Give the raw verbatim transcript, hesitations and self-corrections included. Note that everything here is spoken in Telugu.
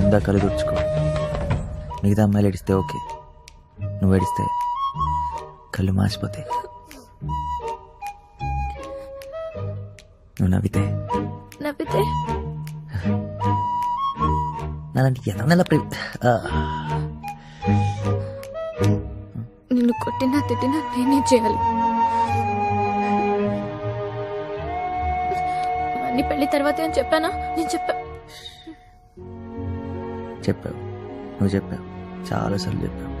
ముందా కళ్ళు తుడుచుకో. మిగతా అమ్మాయిలు ఏడిస్తే ఓకే, నువ్వు ఏడిస్తే కళ్ళు మాసిపోతాయి. నువ్వు నవ్వితే నవ్వితే నాలాంటి ఎదనల ప్రే నిన్ను కొట్టినా తిట్టినా నేనే చేయాలి. నీ పెళ్లి తర్వాత అని చెప్పానా? నేను చెప్పా చెప్పావు, నువ్వు చెప్పావు, చాలాసార్లు చెప్పావు.